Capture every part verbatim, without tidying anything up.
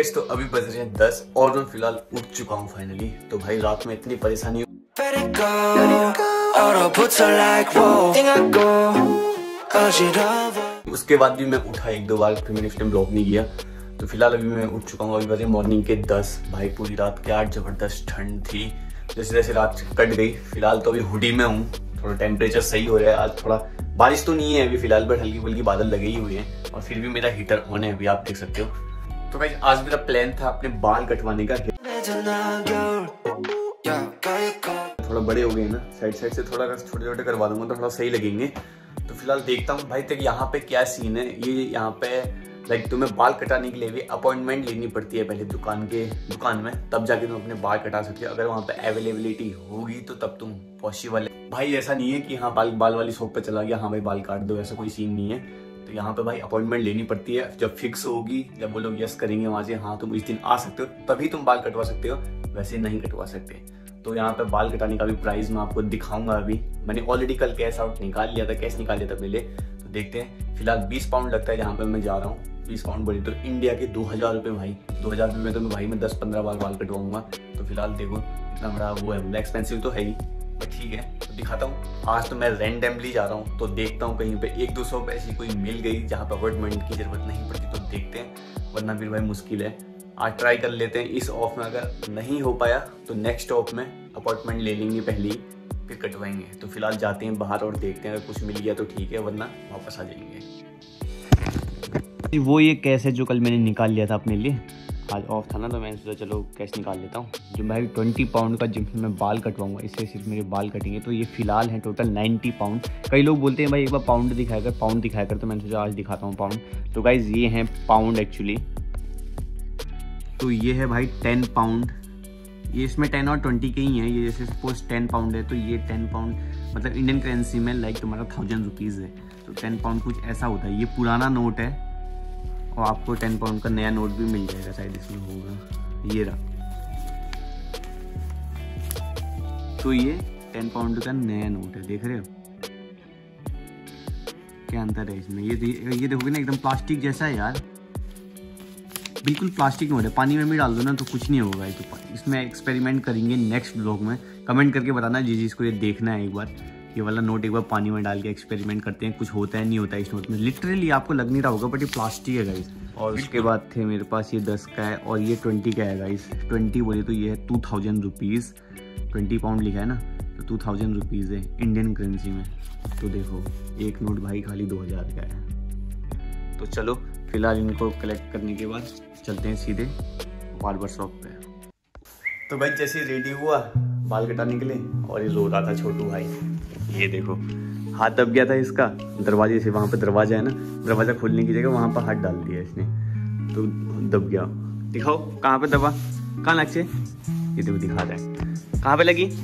Guys तो अभी बज रहे हैं दस और मैं फिलहाल उठ चुका हूँ फाइनली। तो भाई रात में इतनी परेशानी उसके बाद भी मैं उठा एक दो बार, फिर मैंने इस टाइम ब्लॉक नहीं किया। तो फिलहाल अभी मैं उठ चुका हूँ। अभी बजे मॉर्निंग के दस। भाई पूरी रात क्या जबरदस्त ठंड थी, जैसे जैसे रात कट गई। फिलहाल तो अभी हुडी में हूँ, थोड़ा टेम्परेचर सही हो रहा है। आज थोड़ा बारिश तो नहीं है अभी फिलहाल, बट हल्की फुल्की बादल लगे ही हुए हैं और फिर भी मेरा हीटर ऑन है, अभी आप देख सकते हो। तो भाई आज मेरा प्लान था अपने बाल कटवाने का। थोड़ा बड़े हो गए ना, साइड साइड से थोड़ा छोटे छोटे करवा दूंगा तो थोड़ा सही लगेंगे। तो फिलहाल देखता हूँ भाई तक यहाँ पे क्या सीन है। ये यहाँ पे लाइक तुम्हें बाल कटाने के लिए भी अपॉइंटमेंट लेनी पड़ती है पहले दुकान के दुकान में, तब जाके तुम अपने बाल कटा सकते हो। अगर वहाँ पे अवेलेबिलिटी होगी तो तब तुम पॉसिबल है। भाई ऐसा नहीं है कि हाँ बाल बाल वाली शॉप पे चला गया, हाँ भाई बाल काट दो, ऐसा कोई सीन नहीं है। तो यहाँ पे भाई अपॉइंटमेंट लेनी पड़ती है। जब फिक्स होगी, जब वो लोग यस करेंगे वहाँ से हाँ तुम इस दिन आ सकते हो, तभी तुम बाल कटवा सकते हो, वैसे नहीं कटवा सकते। तो यहाँ पे बाल कटाने का भी प्राइस मैं आपको दिखाऊंगा। अभी मैंने ऑलरेडी कल कैश आउट निकाल लिया था, कैश निकाल लिया था पहले। तो देखते हैं। फिलहाल बीस पाउंड लगता है जहाँ पे मैं जा रहा हूँ। बीस पाउंड बोली तो इंडिया के दो हजार रुपये भाई। दो हजार रुपये में तो मैं भाई मैं दस पंद्रह बार बाल कटवाऊंगा। तो फिलहाल देखो इतना बड़ा वो है, एक्सपेंसिव तो है ही, बट ठीक है। तो दिखाता हूँ। आज तो मैं रैंडमली जा रहा हूँ, तो देखता हूँ कहीं पे एक दो सौ ऐसी कोई मिल गई जहाँ पे अपॉइंटमेंट की जरूरत नहीं पड़ती तो देखते हैं, वरना फिर भाई मुश्किल है। आज ट्राई कर लेते हैं इस ऑफ में, अगर नहीं हो पाया तो नेक्स्ट ऑफ में अपॉइंटमेंट ले लेंगे पहले ही, फिर कटवाएंगे। तो फिलहाल जाते हैं बाहर और देखते हैं, अगर कुछ मिल गया तो ठीक है, वरना वापस आ जाएंगे। वो ये कैश है जो कल मैंने निकाल लिया था अपने लिए, आज ऑफ था ना तो मैंने सोचा चलो कैश निकाल लेता हूँ। जो भाई ट्वेंटी पाउंड का जिम में बाल कटवाऊंगा, इससे सिर्फ मेरे बाल कटेंगे। तो ये फिलहाल है टोटल नाइन्टी पाउंड। कई लोग बोलते हैं भाई एक बार पाउंड दिखाया कर, पाउंड दिखाया कर, तो मैंने सोचा आज दिखाता हूँ पाउंड। तो गाइज ये हैं पाउंड एक्चुअली। तो ये है भाई टेन पाउंड। ये इसमें टेन और ट्वेंटी के ही हैं। ये जैसे सपोज टेन पाउंड है तो ये टेन पाउंड मतलब इंडियन करेंसी में लाइक तुम्हारा थाउजेंड रुपीज़ है। तो टेन पाउंड कुछ ऐसा होता है। ये पुराना नोट है और आपको टेन पाउंड का नया नोट भी मिल जाएगा, शायद इसमें होगा, ये रहा। तो ये टेन पाउंड का नया नोट है, देख रहे हो क्या अंतर है इसमें। ये ये देखोगे ना एकदम प्लास्टिक जैसा है यार, बिल्कुल प्लास्टिक नोट है। पानी में भी डाल दो ना तो कुछ नहीं होगा। तो इसमें एक्सपेरिमेंट करेंगे नेक्स्ट ब्लॉग में। कमेंट करके बताना जी जिसको ये देखना है एक बार, ये वाला नोट एक बार पानी में डाल के एक्सपेरिमेंट करते हैं, कुछ होता है नहीं होता है इस नोट में। लिटरली आपको लग नहीं रहा होगा बट ये प्लास्टिक है गाइस। और उसके बाद थे मेरे पास ये दस का है और ये ट्वेंटी का है गाइस। ट्वेंटी बोले तो ये है two thousand rupees. Twenty pound लिखा है ना तो टू थाउजेंड रुपीज़ है इंडियन करेंसी में। तो देखो एक नोट भाई खाली दो हज़ार का है। तो चलो फिलहाल इनको कलेक्ट करने के बाद चलते हैं सीधे बार्बर शॉप पे। तो भाई जैसे रेडी हुआ बाल कटाने के लिए और ये रो रहा था छोटू भाई। ये देखो हाथ दब गया था इसका दरवाजे से, वहाँ पे दरवाजा है ना, दरवाजा खोलने की जगह वहाँ पर हाथ डाल दिया इसने तो दब गया। दिखाओ कहाँ पे दबा, कहाँ लग से, ये देखो दिखा रहा है कहाँ पे लगी।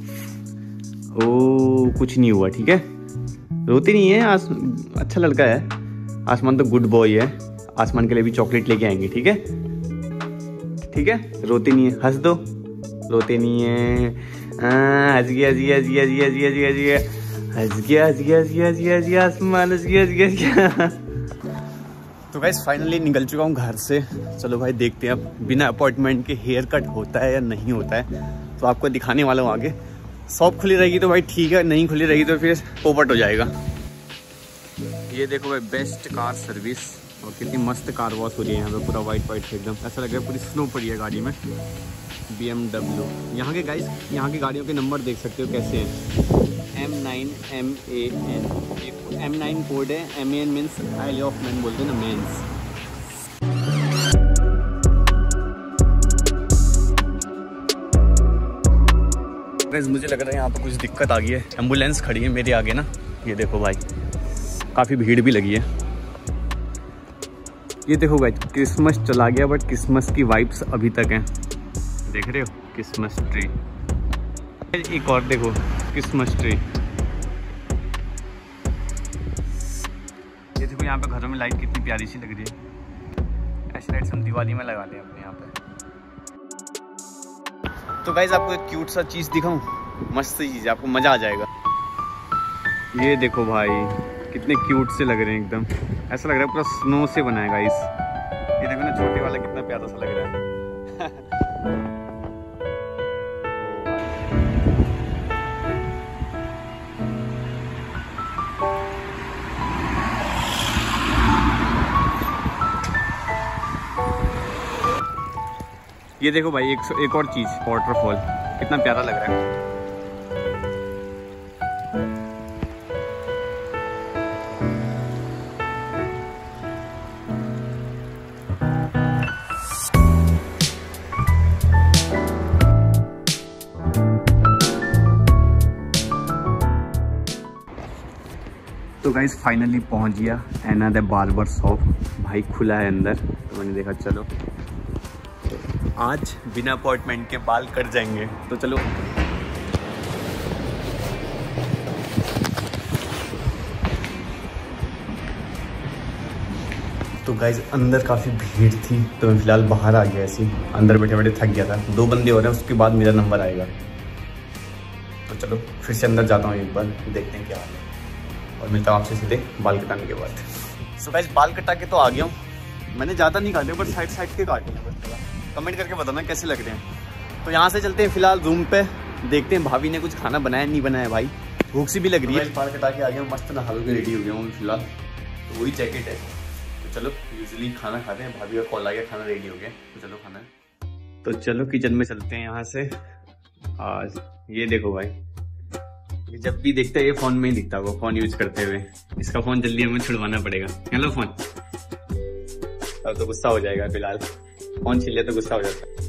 ओ कुछ नहीं हुआ, ठीक है, रोती नहीं है। आस अच्छा लड़का है। आसमान तो गुड बॉय है, आसमान के लिए भी चॉकलेट लेके आएंगे, ठीक है ठीक है। रोती नहीं है, हंस दो, रोते नहीं है। हंस गया हंस गया हंस गया हंस गया हंस गया हंस गया हंस गया हंस गया हंस गया हंस गया आसमान हंस गया हंस गया हंस गया। तो गाइस फाइनली निकल चुका हूँ घर से। चलो भाई देखते हैं अब बिना अपॉइंटमेंट के हेयर कट होता है या नहीं होता है, तो आपको दिखाने वाला हूँ आगे। शॉप खुली रहेगी तो भाई ठीक है, नहीं खुली रहेगी तो फिर पोपट हो जाएगा। ये देखो भाई बेस्ट कार सर्विस, और कितनी मस्त कार वॉश हो रही है यहाँ पे, पूरा वाइट वाइट एकदम ऐसा लग रहा है पूरी स्नो पड़ी है गाड़ी में। बी एम डब्ल्यू यहाँ के गाइस, यहाँ की गाड़ियों के नंबर देख सकते हो कैसे हैं। M nine M A N, M nine code है, M A N means isle of Man बोलते हैं ना, मेंस। मुझे लग रहा है यहाँ पर कुछ दिक्कत आ गई है। एम्बुलेंस खड़ी है मेरे आगे ना, ये देखो भाई काफ़ी भीड़ भी लगी है। ये देखो भाई क्रिसमस चला गया बट क्रिसमस की वाइब्स अभी तक हैं, देख रहे हो क्रिसमस ट्री। एक और देखो क्रिसमस ट्री। ये देखो यहाँ पे घरों में लाइट कितनी प्यारी सी लग रही है। ऐसी लाइट्स हम दिवाली में लगाते हैं अपने यहाँ पे। तो गाइस आपको एक क्यूट सा चीज़ दिखाऊं, मस्त सी चीज़, आपको मज़ा आ जाएगा। ये देखो भाई कितने क्यूट से लग रहे हैं एकदम, ऐसा लग रहा है पूरा स्नो से बना है गाइस। ये देखो ना छोटे वाला माशाल्लाह कितना प्यारा सा लग रहा है। ये देखो भाई एक एक और चीज, वाटरफॉल कितना प्यारा लग रहा है। तो गाइस फाइनली पहुंच गया एनादर बार्बर शॉप। भाई खुला है अंदर, तो मैंने देखा चलो आज बिना अपॉइंटमेंट के बाल कट जाएंगे, तो चलो। तो गाइज अंदर काफ़ी भीड़ थी, तो मैं फिलहाल बाहर आ गया ऐसे, अंदर बैठे बैठे थक गया था। दो बंदे हो रहे हैं, उसके बाद मेरा नंबर आएगा। तो चलो फिर से अंदर जाता हूँ, एक बार देखते हैं क्या हाल है, और मिलता हूँ आपसे सीधे बाल कटाने के बाद। सो गाइज बाल कटा के तो आ गया हूँ। मैंने ज़्यादा नहीं काटे, बट साइड साइड के काटे हैं। कमेंट करके बताना कैसे लग रहे हैं। तो यहाँ से चलते हैं फिलहाल रूम पे, देखते हैं भाभी ने कुछ खाना बनाया नहीं बनाया। भाई भूख सी भी लग रही है। बाल कटा के आ गया हूँ, मस्त नहा के रेडी हो गया हूँ फिलहाल। तो वही जैकेट है, तो चलो यूजुअली खाना खाते हैं। भाभी का कॉल आ गया, खाना रेडी हो गया, तो चलो खाना है। तो चलो किचन में चलते हैं यहाँ से। आज ये देखो भाई, ये जब भी देखता है ये फ़ोन में ही दिखता होगा, फ़ोन यूज करते हुए। इसका फ़ोन जल्दी हमें छुड़वाना पड़ेगा। हेलो फ़ोन, अब तो गुस्सा हो जाएगा फिलहाल, फोन छीन लिया तो गुस्सा हो जाता है।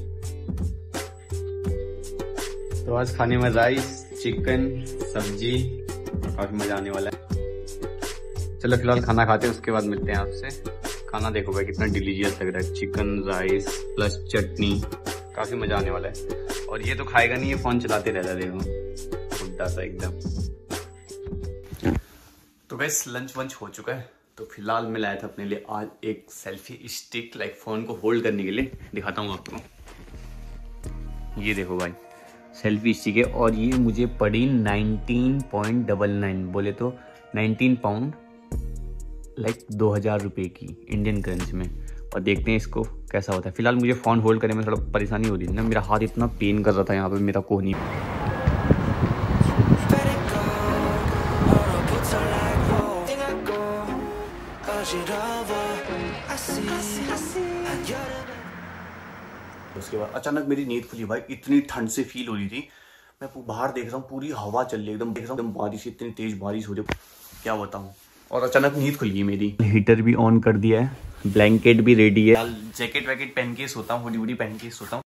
तो आज खाने में राइस, चिकन, सब्जी, काफी मजा आने वाला है। चलो फिलहाल खाना खाते हैं, उसके बाद मिलते हैं आपसे। खाना देखो भाई कितना डिलीशियस लग रहा है, चिकन राइस प्लस चटनी, काफी मजा आने वाला है। और ये तो खाएगा नहीं, ये फोन चलाते रहता है, देखो बुड्ढा सा एकदम। तो गाइस लंच वंच हो चुका है, तो फिलहाल मैं लाया था अपने लिए आज एक सेल्फी स्टिक, लाइक फ़ोन को होल्ड करने के लिए। दिखाता हूँ आपको, ये देखो भाई सेल्फी स्टिक है, और ये मुझे पड़ी नाइनटीन पॉइंट डबल नाइन, बोले तो नाइनटीन पाउंड, लाइक दो हज़ार रुपये की इंडियन करेंसी में। और देखते हैं इसको कैसा होता है। फिलहाल मुझे फ़ोन होल्ड करने में थोड़ा परेशानी हो रही थी ना, मेरा हाथ इतना पेन कर रहा था यहाँ पर मेरा कोहनी। उसके बाद अचानक मेरी नींद खुली भाई, इतनी ठंड से फील हो रही थी। मैं बाहर देख रहा हूँ, पूरी हवा चल रही है एकदम, देख रहा हूँ बारिश, इतनी तेज बारिश हो रही है, क्या बताऊँ। और अचानक नींद खुल गई मेरी। हीटर भी ऑन कर दिया है, ब्लैंकेट भी रेडी है, जैकेट वैकेट पहन के सोता हूँ, हुडी वुडी पहन के सोता हूँ।